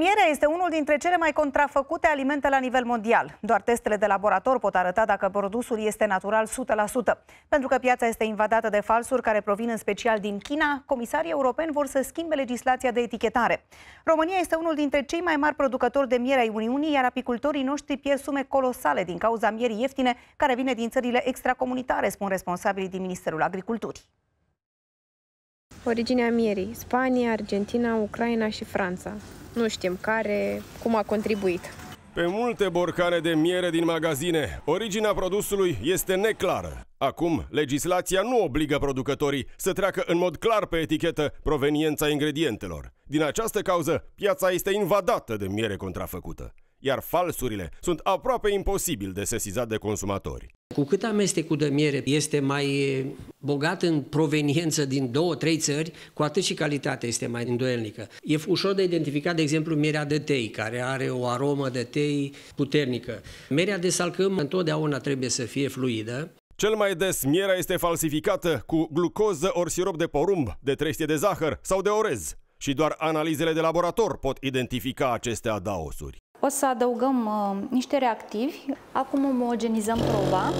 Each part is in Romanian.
Mierea este unul dintre cele mai contrafăcute alimente la nivel mondial. Doar testele de laborator pot arăta dacă produsul este natural 100%. Pentru că piața este invadată de falsuri care provin în special din China, comisarii europeni vor să schimbe legislația de etichetare. România este unul dintre cei mai mari producători de miere ai Uniunii, iar apicultorii noștri pierd sume colosale din cauza mierii ieftine care vine din țările extracomunitare, spun responsabilii din Ministerul Agriculturii. Originea mierii: Spania, Argentina, Ucraina și Franța. Nu știm cum a contribuit. Pe multe borcane de miere din magazine, originea produsului este neclară. Acum, legislația nu obligă producătorii să treacă în mod clar pe etichetă proveniența ingredientelor. Din această cauză, piața este invadată de miere contrafăcută, iar falsurile sunt aproape imposibil de sesizat de consumatori. Cu cât amestecul de miere este mai bogat în proveniență din 2-3 țări, cu atât și calitatea este mai îndoielnică. E ușor de identificat, de exemplu, mierea de tei, care are o aromă de tei puternică. Mierea de salcâm întotdeauna trebuie să fie fluidă. Cel mai des, mierea este falsificată cu glucoză ori sirop de porumb, de trestie de zahăr sau de orez. Și doar analizele de laborator pot identifica aceste adaosuri. O să adăugăm niște reactivi, acum omogenizăm proba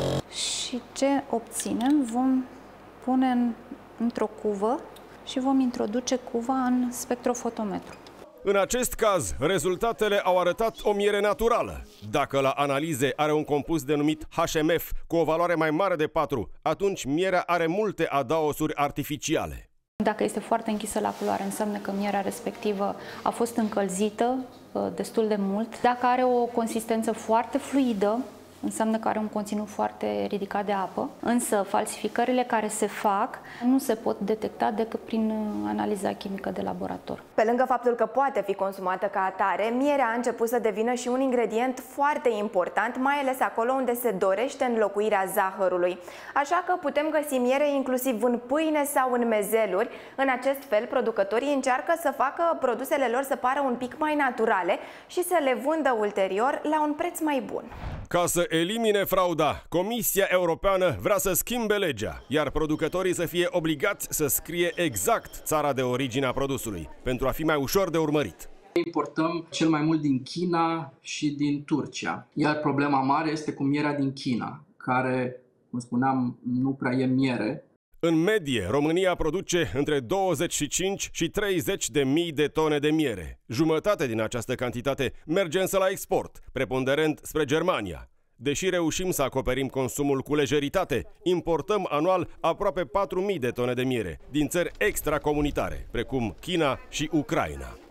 și ce obținem vom pune într-o cuvă și vom introduce cuva în spectrofotometru. În acest caz, rezultatele au arătat o miere naturală. Dacă la analize are un compus denumit HMF cu o valoare mai mare de 4, atunci mierea are multe adaosuri artificiale. Dacă este foarte închisă la culoare, înseamnă că mierea respectivă a fost încălzită destul de mult. Dacă are o consistență foarte fluidă, înseamnă că are un conținut foarte ridicat de apă. Însă falsificările care se fac nu se pot detecta decât prin analiza chimică de laborator. Pe lângă faptul că poate fi consumată ca atare, mierea a început să devină și un ingredient foarte important, mai ales acolo unde se dorește înlocuirea zahărului. Așa că putem găsi miere inclusiv în pâine sau în mezeluri. În acest fel, producătorii încearcă să facă produsele lor să pară un pic mai naturale și să le vândă ulterior la un preț mai bun. Ca să elimine frauda, Comisia Europeană vrea să schimbe legea, iar producătorii să fie obligați să scrie exact țara de origine a produsului, pentru a fi mai ușor de urmărit. Importăm cel mai mult din China și din Turcia, iar problema mare este cu mierea din China, care, cum spuneam, nu prea e miere. În medie, România produce între 25 și 30 de mii de tone de miere. Jumătate din această cantitate merge însă la export, preponderent spre Germania. Deși reușim să acoperim consumul cu lejeritate, importăm anual aproape 4.000 de tone de miere din țări extracomunitare, precum China și Ucraina.